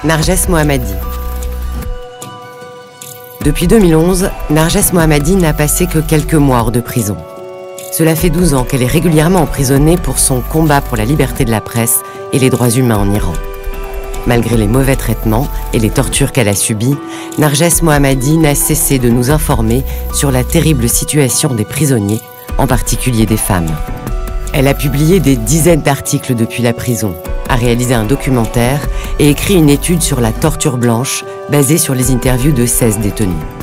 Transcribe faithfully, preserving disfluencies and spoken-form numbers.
Narges Mohammadi. Depuis deux mille onze, Narges Mohammadi n'a passé que quelques mois hors de prison. Cela fait douze ans qu'elle est régulièrement emprisonnée pour son combat pour la liberté de la presse et les droits humains en Iran. Malgré les mauvais traitements et les tortures qu'elle a subies, Narges Mohammadi n'a cessé de nous informer sur la terrible situation des prisonniers, en particulier des femmes. Elle a publié des dizaines d'articles depuis la prison, a réalisé un documentaire et écrit une étude sur la torture blanche basée sur les interviews de seize détenus.